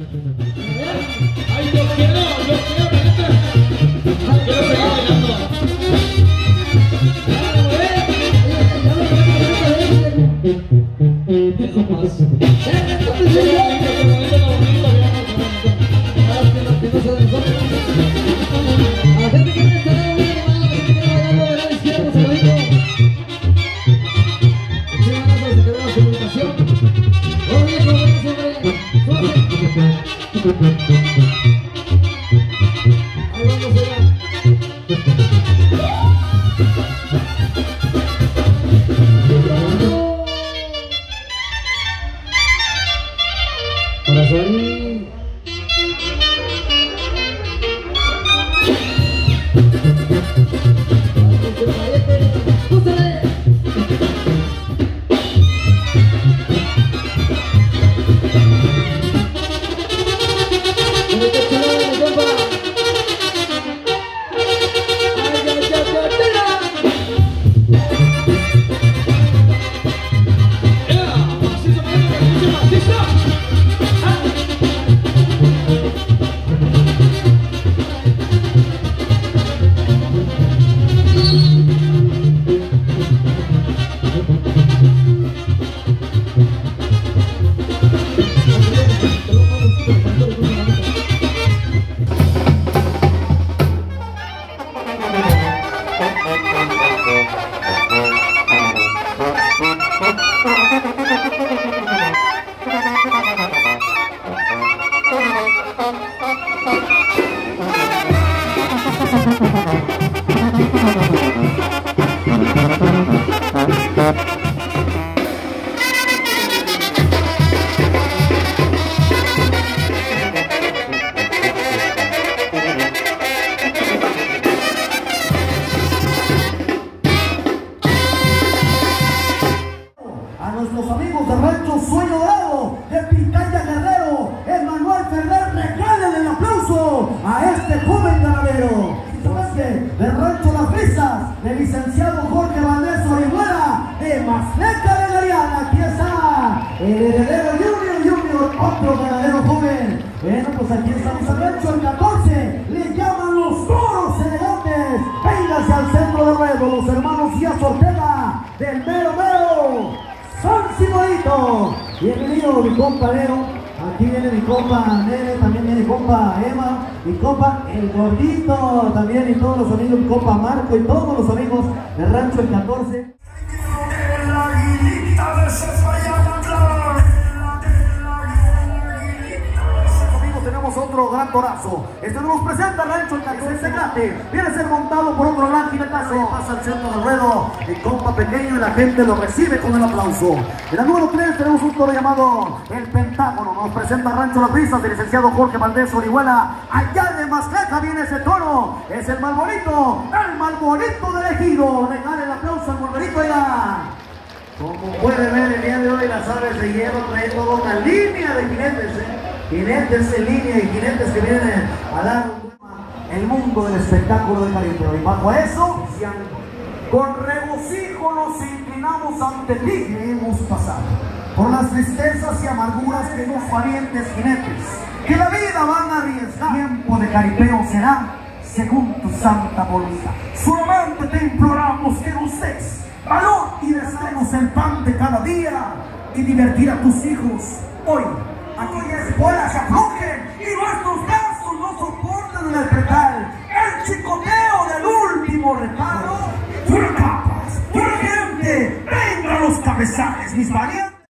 Ay, yo quiero, gente. Quiero seguir bailando. Eso más. A la gente que viene a estar bien, a la gente que viene bailando de la izquierda, saludito. Muchas gracias, se quedó la comunicación. Vamos bien, vamos sobre. Ahí vamos allá. Corazón. Nuestros amigos de Rancho Sueño Dorado, de Pitaya Guerrero, Emanuel Ferrer, regalen el aplauso a este joven ganadero. De Rancho Las Brisas, del licenciado Jorge Valdés Orihuela, de Mazleca de Gariana. Aquí está el heredero Junior, otro ganadero joven. Bueno, pues aquí estamos en Rancho el 14, le llaman los toros elegantes. Véngase al centro de ruedo, los hermanos Díaz Ortega, del mero San Simonito. Bienvenido mi compadero. Aquí viene mi compa Nene, también viene mi compa Emma, mi compa El Gordito, también y todos los amigos, mi compa Marco y todos los amigos de Rancho el 14. Tenemos otro gran torazo. Este nos presenta Rancho el 14 grande. Viene a ser montado por otro gran jinetazo. Pasa al centro del ruedo. El compa pequeño y la gente lo recibe con el aplauso. En la número 3 tenemos un toro llamado El Pentágono. Nos presenta Rancho Las Brisas del licenciado Jorge Valdés Orihuela. Allá de Mazleca viene ese toro. Es el Malbonito del Ejido. Regale el aplauso al Malbonito allá. Como puede ver el día de hoy, las aves de hierro traen toda una línea de jinetes, jinetes en línea y jinetes que vienen a dar el mundo del espectáculo de Caribe. Y bajo eso, con regocijo nos inclinamos ante ti que hemos pasado por las tristezas y amarguras que los valientes jinetes que la vida van a arriesgar. Tiempo de caripeo será según tu santa voluntad. Solamente te imploramos que nos des valor y deseemos el pan de cada día y divertir a tus hijos. Hoy, aquellas bolas se aflojen y nuestros brazos no soporten el pretal, el chicoteo del último reparo. ¡Fuera capas! ¡Fuera gente! ¡Vengan los cabezales, mis valientes!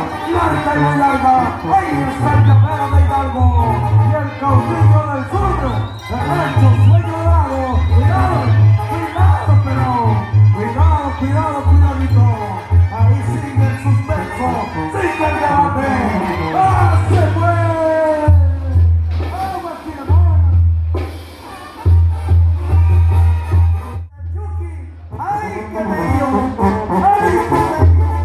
larga y muy larga. Ahí está el llavero de Hidalgo y el caudillo del sur, el rancho Sueño Dorado. Cuidado, cuidado, pero cuidado, cuidadito. Ahí sigue el suspenso, sigue el debate. ¡Ah, se fue! ¡Vamos, Tiramón! ¡Ay, qué medio! ¡Ay, qué medio!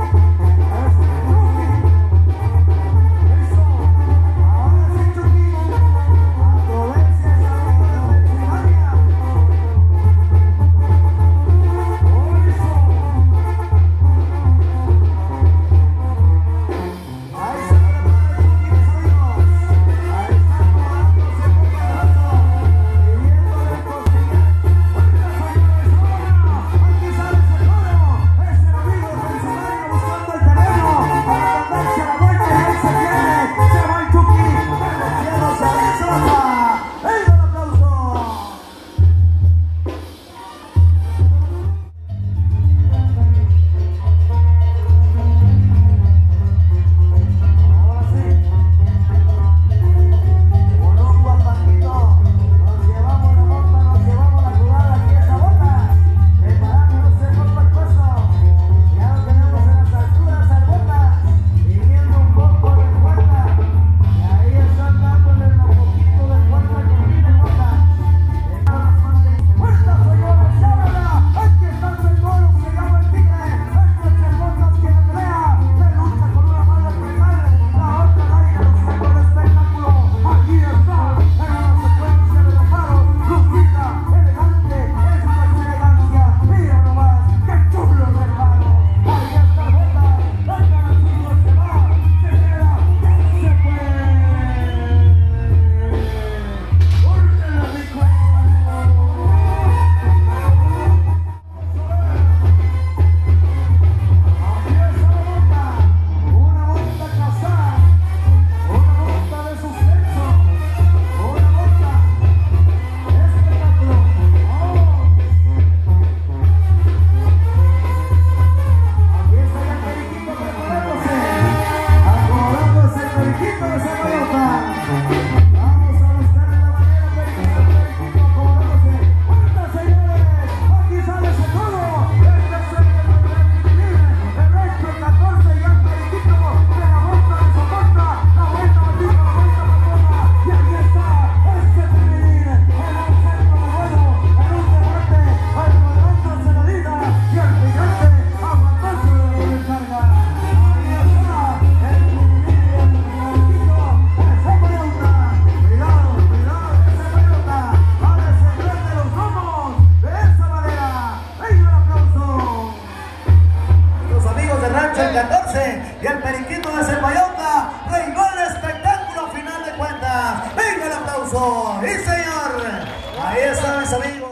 Y el periquito de Cepayota reivó el espectáculo a final de cuentas. ¡Venga el aplauso! ¡Sí, señor! Ahí están mis amigos.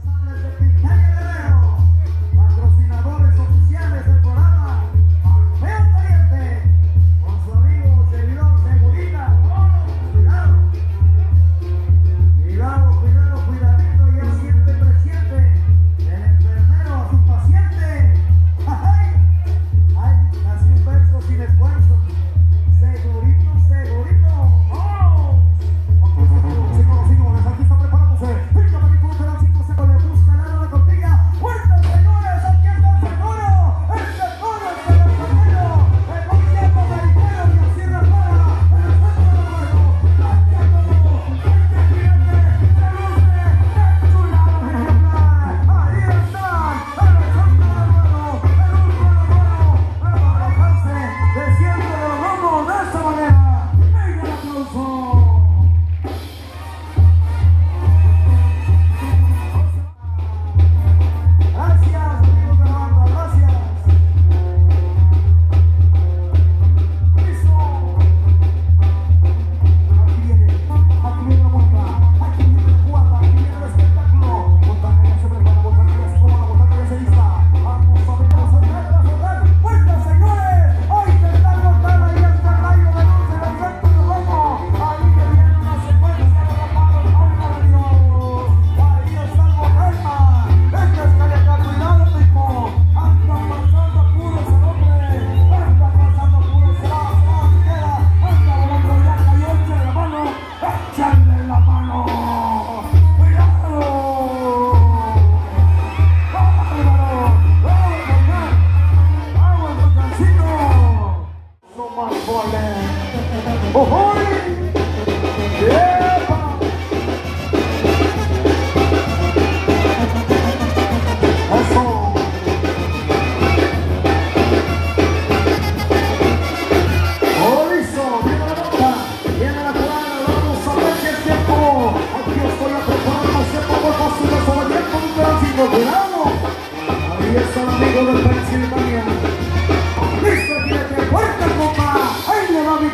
Patrocinadores oficiales del programa, Feo Caliente, con su amigo servidor Cebulita. Cuidado, cuidadito, y él siempre presente. El enfermero a su paciente. ¡Ay! Así un verso sin esfuerzo.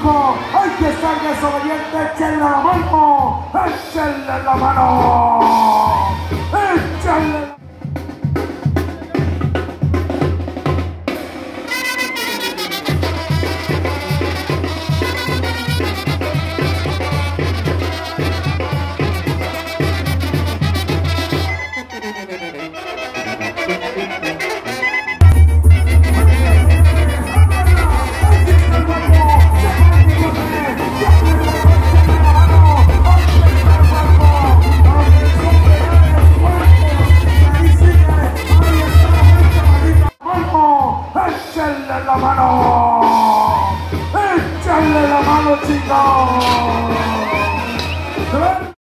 hijo, hay que ser desobediente, échenle la mano, échenle la mano, échenle la mano. ¡Échenle la mano! ¡Échenle la mano, chicos!